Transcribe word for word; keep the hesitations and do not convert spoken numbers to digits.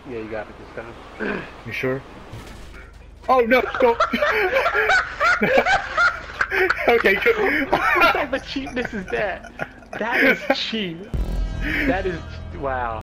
Yeah, you got it this time. You sure? Oh no! Don't. Okay, good. What type of cheapness is that? That is cheap. That is wow.